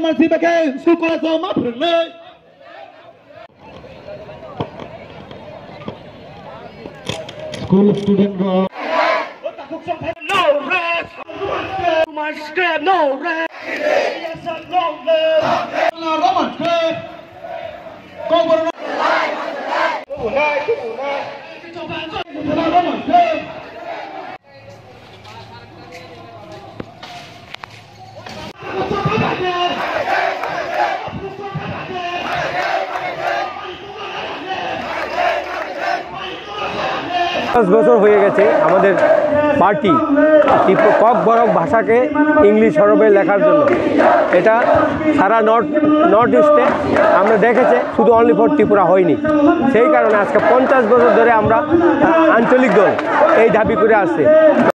marsibeque su corazón más firme. School student no rest. My step no rest. Yes, no rest. No Roman rest. Con por no. Unai. No Roman rest. বছর হয়ে গেছে আমাদের party cock বরক ভাষাকে English হরফে লেখার জন্য। এটা সারা north ইস্টে আমরা দেখেছি, শুধু অনলি ফর ত্রিপুরা হয়নি। সেই কারণে আজকে 50 বছর ধরে আমরা আঞ্চলিক দল এই দাবি করে আসছে।